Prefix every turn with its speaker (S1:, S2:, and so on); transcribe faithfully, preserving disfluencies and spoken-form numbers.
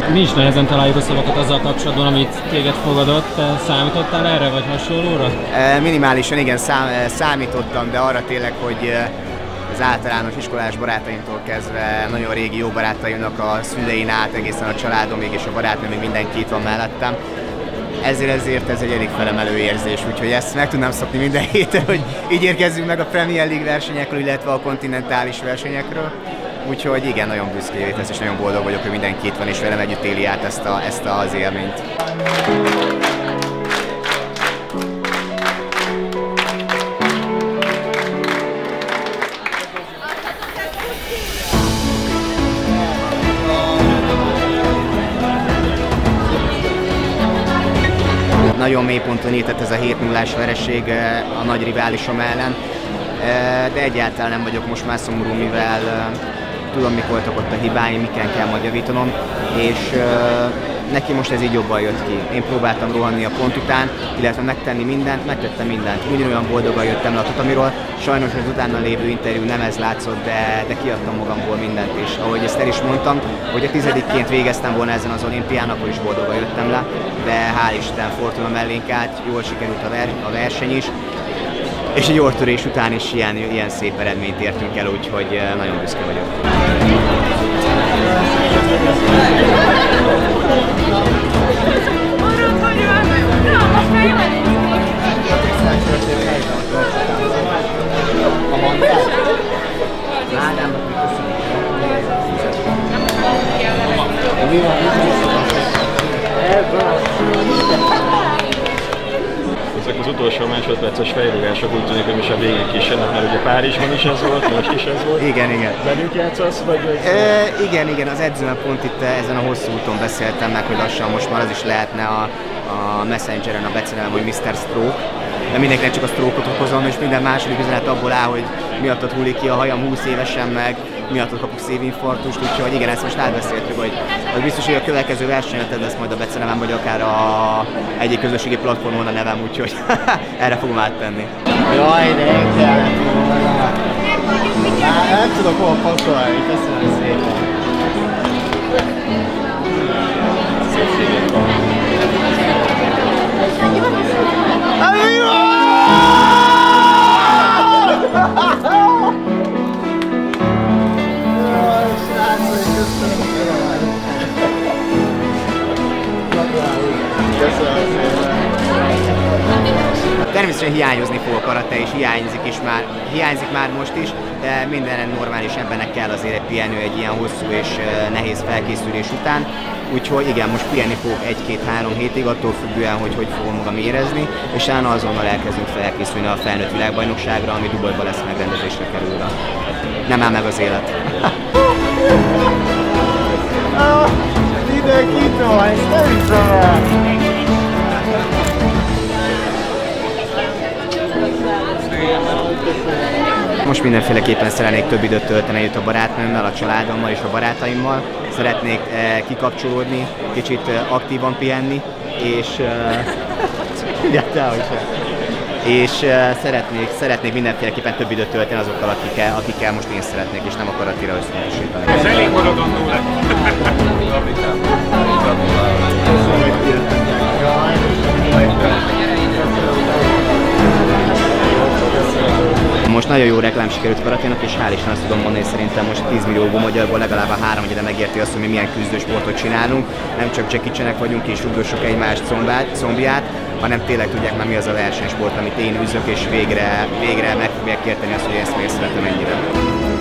S1: Mi is nehezen találjuk a szavakat azzal kapcsolatban, amit téged fogadott. Te számítottál erre, vagy hasonlóra?
S2: Minimálisan igen, szám, számítottam, de arra tényleg, hogy az általános iskolás barátaimtól kezdve nagyon régi jó barátaimnak a szülein át, egészen a családomig és a barátnőm, még mindenki itt van mellettem. Ezért, ezért ez egy elég felemelő érzés, úgyhogy ezt meg tudnám szokni minden héten, hogy így érkezzünk meg a Premier League versenyekről, illetve a kontinentális versenyekről. Úgyhogy igen, nagyon büszké lesz, és nagyon boldog vagyok, hogy mindenki itt van, és velem együtt éli át ezt, a, ezt az élményt. Nagyon mély ponton értett ez a hét nullás vereség a nagy riválisom ellen, de egyáltalán nem vagyok most már szomorú, mivel tudom, mik voltak ott a hibáim, miken kell majd javítanom, és neki most ez így jobban jött ki. Én próbáltam rohanni a pont után, illetve megtenni mindent, megtettem mindent. Ugyanolyan boldogan jöttem le a Tatamiról. Sajnos az utána lévő interjú nem ez látszott, de, de kiadtam magamból mindent, és ahogy ezt el is mondtam, hogy a tizedikként végeztem volna ezen az olimpián, akkor is boldogan jöttem le, de hál' Isten Fortuna mellénk állt, jól sikerült a, ver, a verseny is, és egy orrtörés után is ilyen, ilyen szép eredményt értünk el, úgyhogy nagyon büszke vagyok.
S3: Ezek az utolsó másodperces fejrugások úgy tűnik, hogy most a végén kísérnek, mert ugye Párizsban is ez volt, most is ez volt.
S2: Igen, igen.
S3: Velünk játszasz, vagy?
S2: E, igen, igen, az edzőmmel pont itt ezen a hosszú úton beszéltem meg, hogy lassan most már az is lehetne a, a Messengeren a becenelem, hogy miszter Stroke. De mindenkinek csak a stroke-ot okozom, és minden második üzenet abból áll, hogy miattad hullik ki a hajam húsz évesen meg, miattad kapok szívinfarktust, úgyhogy igen, ezt most átbeszéltük, hogy, hogy biztos, hogy a következő versenyeted lesz majd a becenevem, vagy akár a egyik közösségi platformon a nevem, úgyhogy erre fogom áttenni.
S4: Jaj, de én kellett volna. Nem tudok hol pakolni, köszönöm szépen. Szépséget van.
S2: Természetesen hiányozni fog a karate, és hiányzik, is már, hiányzik már most is, de minden normális embernek kell azért egy pihenő egy ilyen hosszú és nehéz felkészülés után. Úgyhogy igen, most pihenni fogok egy-két-három hétig, attól függően, hogy hogy fogom magam érezni, és utána azonnal elkezdünk felkészülni a felnőtt világbajnokságra, ami Dubajban lesz megrendezésre kerülve. Nem áll meg az élet.
S4: Mindenkitől, ezt nem hiszem.
S2: Most mindenféleképpen szeretnék több időt tölteni itt a barátnőmmel, a családommal és a barátaimmal. Szeretnék eh, kikapcsolódni, kicsit eh, aktívan pihenni, és eh, és eh, szeretnék, szeretnék mindenféleképpen több időt tölteni azokkal, akikkel, akikkel most én szeretnék, és nem a karatira összpontosítani.
S3: Ez elég maradandó lett.
S2: Most nagyon jó reklám sikerült karaténak, és hál' Isten azt tudom mondani, hogy szerintem most tíz millió magyarból legalább a három ide megérti azt, hogy mi milyen küzdősportot csinálunk. Nem csak Jackie Chan-ek vagyunk és ugrossuk egymást combát, combját, hanem tényleg tudják már mi az a versenysport, amit én űzök, és végre, végre meg fogják érteni azt, hogy ezt miért szeretem ennyire.